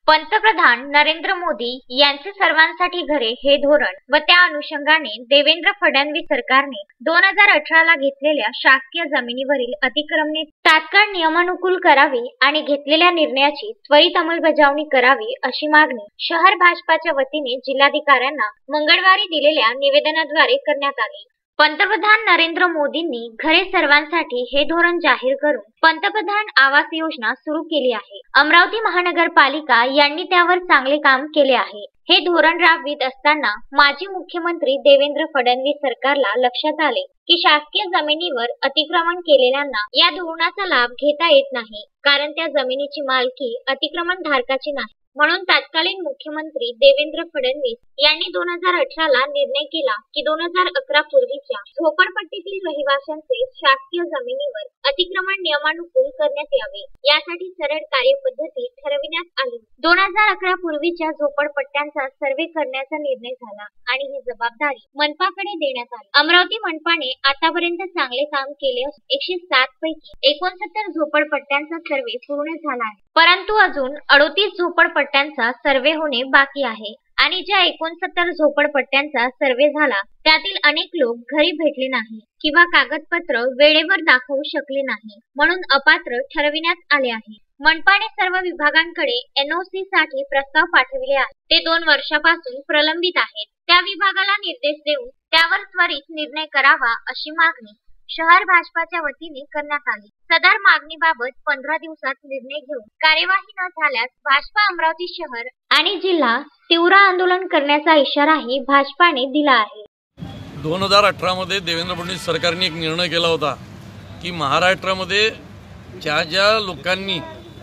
पंतप्रधान नरेंद्र मोदी यांचे सर्वांसाठी घरे हे धोरण व त्या अनुषंगाने देवेंद्र फडणवीस सरकारने 2018 ला घेतलेल्या शासकीय जमिनीवरील अतिक्रमणे तात्काळ नियमानुकूल करावी आणि घेतलेल्या निर्णयाची त्वरित अंमलबजावणी करावी अशी मागणी शहर भाजपाच्या वतीने जिल्हाधिकाऱ्यांना मंगळवारी दिलेल्या निवेदनाद्वारे करण्यात आली। पंतप्रधान नरेंद्र मोदींनी घरे सर्वांसाठी हे धोरण जाहीर करून पंतप्रधान आवास योजना सुरू केली आहे। अमरावती महानगरपालिका यांनी त्यावर चांगले काम केले आहे। हे धोरण राबवित असताना माजी मुख्यमंत्री देवेंद्र फडणवीस सरकारला लक्षात आले की शासकीय जमिनीवर अतिक्रमण केलेल्यांना या धोरणाचा लाभ घेता येत नाही, कारण त्या जमिनीची मालकी अतिक्रमण धारकाची नाही। म्हणून तत्कालीन मुख्यमंत्री देवेंद्र फडणवीस यांनी 2018 ला निर्णय केला की 2011 पूर्वीच्या झोपडपट्टीतील रहिवाशांचे शासकीय जमिनीवर अतिक्रमण नियमानुकूल करण्यात यावे, यासाठी सरळ कार्यपद्धती ठरविण्यात आली। 2011 पूर्वीच्या झोपडपट्ट्यांचा सर्वे करण्याचा निर्णय झाला आणि ही जबाबदारी मनपाकडे देण्यात आली। अमरावती मनपाने आतापर्यंत चांगले काम केले असून 107 पैकी 69 झोपडपट्ट्यांचा सर्वे पूर्ण झाला आहे, परंतु अजून 38 झोपडपट्ट्यांचा सर्वे होणे बाकी आहे आणि ज्या 69 झोपडपट्ट्यांचा सर्वे झाला त्यातील अनेक लोक घरी भेटले नाही किंवा कागदपत्र वेळेवर दाखवू शकले नाही, म्हणून अपात्र ठरविण्यात आले आहे। मनपाने सर्व विभागांकडे एनओसी साठी प्रस्ताव पाठविले आहेत। ते 2 वर्षापासून प्रलंबित आहेत। त्या विभागाला निर्देश देऊन त्यावर त्वरित निर्णय करावा अशी मागणी शहर भाजपाच्या वतीने करण्यात आली। सदर मागणीबाबत 15 दिवसात निर्णय घेऊन कार्यवाही न झाल्यास भाजपा अमरावती शहर आणि जिल्हा तीव्र आंदोलन करण्याचा इशाराही भाजपाने दिला आहे। 2018 मध्ये देवेंद्र फडणवीस सरकारने एक निर्णय केला होता की महाराष्ट्रामध्ये ज्या लोकांनी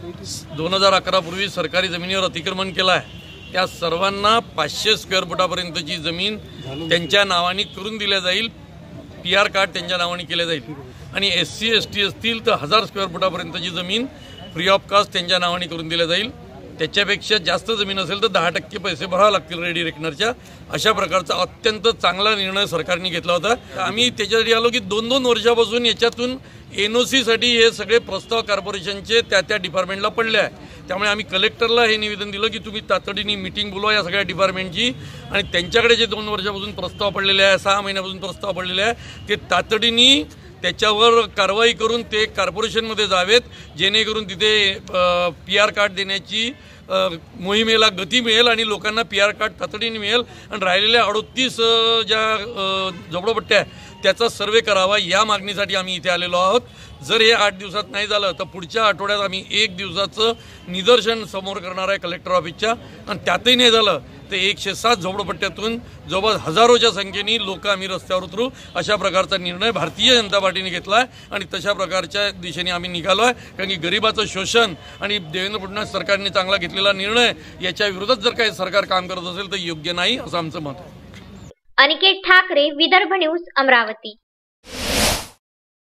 2011 पूर्वी सरकारी जमिनीवर अतिक्रमण केलं आहे त्या सर्वांना 500 स्क्वेअर फुटापर्यंतची जमीन त्यांच्या नावाने करून दिल्या जाईल। PR कार्ड त्यांच्या नावाने केले जाईल आणि SC ST असतील तर 1000 स्क्वेअर फुटापर्यंतची जमीन फ्री ऑफ कास्ट त्यांच्या नावाने करून दिल्या जाईल। त्याच्यापेक्षा जास्त जमीन असेल तर 10% पैसे भरावे लागतील रेडी रेकनरच्या। अशा प्रकारचा अत्यंत चांगला निर्णय सरकारने घेतला होता। आम्ही त्याच्यासाठी आलो की 2-2 वर्षापासून याच्यातून NOC साठी हे सगळे प्रस्ताव कॉर्पोरेशनचे त्या डिपार्टमेंटला पडले आहे। त्यामुळे आम्ही कलेक्टरला हे निवेदन दिलं की तुम्ही तातडीने मीटिंग बोलवा या सगळ्या डिपार्टमेंटची आणि त्यांच्याकडे जे 2 वर्षापासून प्रस्ताव पडलेले आहे, 6 महिन्यापासून प्रस्ताव पडलेले आहे, ते तातडीने त्याच्यावर कारवाई करून ते कॉर्पोरेशनमध्ये जावेत, जेणेकरून तिथे PR कार्ड देण्याची मोहिमेला गती मिळेल आणि लोकांना PR कार्ड तातडीने मिळेल आणि राहिलेल्या 38 ज्या झोपडपट्ट्या त्याचा सर्वे करावा या मागणीसाठी आम्ही इथे आलेलो आहोत। जर हे 8 दिवसात नाही झालं तर पुढच्या आठवड्यात आम्ही 1 दिवसाचं निदर्शन समोर करणार आहे कलेक्टर ऑफिसच्या आणि त्यातही नाही झालं तर 107 झोपडपट्ट्यातून जवळ हजारोच्या संख्येने लोक आम्ही रस्त्यावर उतरू अशा प्रकारचा निर्णय भारतीय जनता पार्टीने घेतला आहे आणि तशा प्रकारच्या दिशेने आम्ही निघालो आहे। कारण की गरिबाचं शोषण आणि देवेंद्र फडणवीस सरकारने चांगला घेतलेला निर्णय याच्या विरोधात जर काही सरकार काम करत असेल तर योग्य नाही असं आमचं मत आहे। अनिकेत ठाकरे, विदर्भ न्यूज, अमरावती।